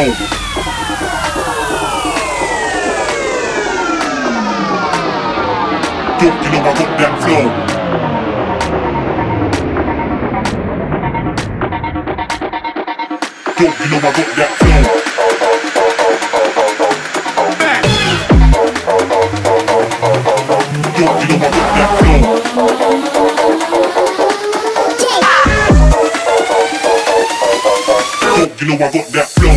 flow. Yo, you know I got that flow. Yo, you know I got that flow. Yo, you know I got that flow. Yo, you know I got that flow.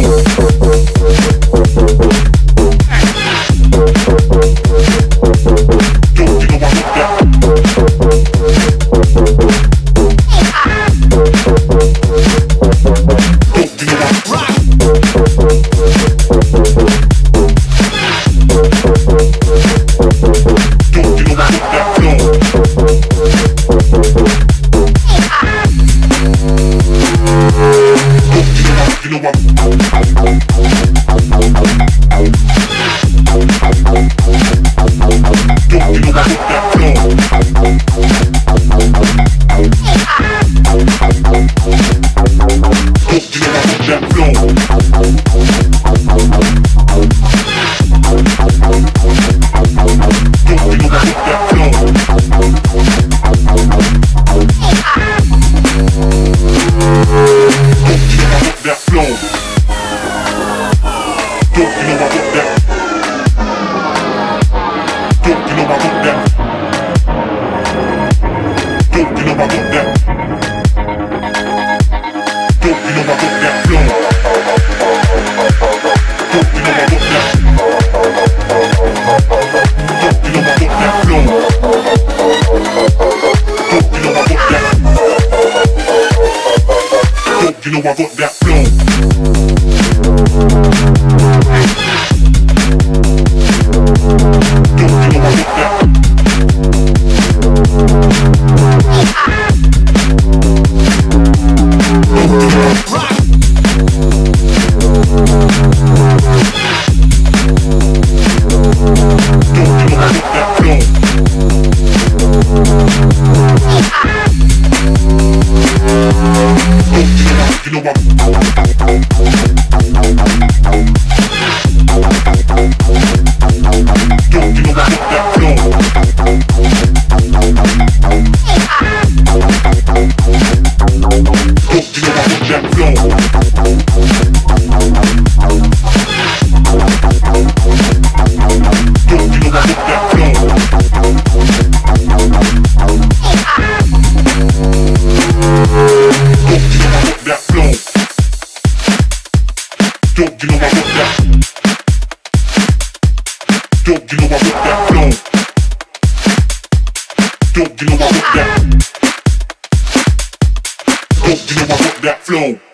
You know I got that flow. Yo, you know I got that. You know what? Yo, you know I got that. Yo, you know I got that flow. Yo, you know I got that. Yo, you know I got that flow.